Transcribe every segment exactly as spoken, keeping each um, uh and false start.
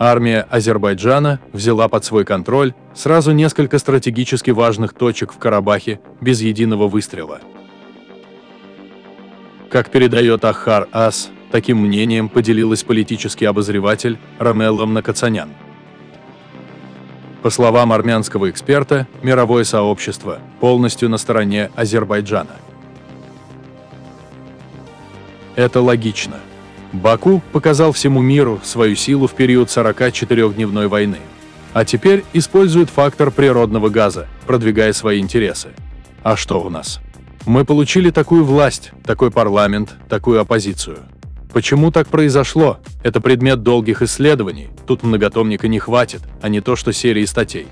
Армия Азербайджана взяла под свой контроль сразу несколько стратегически важных точек в Карабахе без единого выстрела. Как передает Ахар Ас, таким мнением поделилась политический обозреватель Рамелла Мнакацанян. По словам армянского эксперта, мировое сообщество полностью на стороне Азербайджана. Это логично. Баку показал всему миру свою силу в период сорокачетырёхдневной войны. А теперь использует фактор природного газа, продвигая свои интересы. А что у нас? Мы получили такую власть, такой парламент, такую оппозицию. Почему так произошло? Это предмет долгих исследований, тут многотомника не хватит, а не то что серии статей.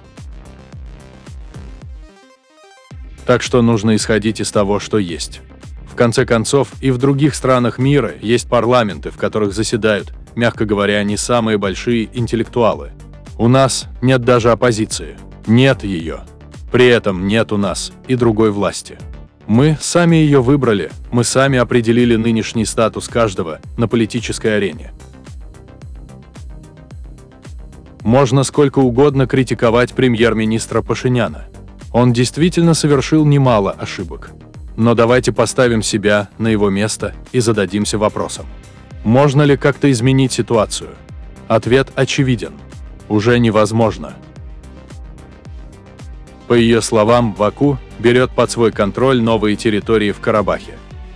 Так что нужно исходить из того, что есть. В конце концов, и в других странах мира есть парламенты, в которых заседают, мягко говоря, не самые большие интеллектуалы. У нас нет даже оппозиции. Нет ее. При этом нет у нас и другой власти. Мы сами ее выбрали, мы сами определили нынешний статус каждого на политической арене. Можно сколько угодно критиковать премьер-министра Пашиняна. Он действительно совершил немало ошибок. Но давайте поставим себя на его место и зададимся вопросом. Можно ли как-то изменить ситуацию? Ответ очевиден. Уже невозможно. По ее словам, Баку берет под свой контроль новые территории в Карабахе.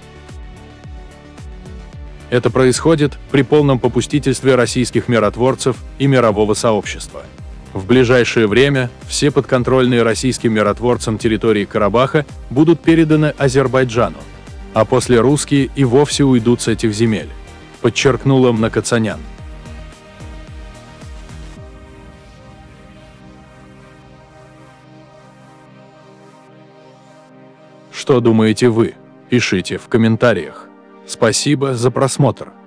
Это происходит при полном попустительстве российских миротворцев и мирового сообщества. В ближайшее время все подконтрольные российским миротворцам территории Карабаха будут переданы Азербайджану, а после русские и вовсе уйдут с этих земель, подчеркнула Мнакацанян. Что думаете вы? Пишите в комментариях. Спасибо за просмотр.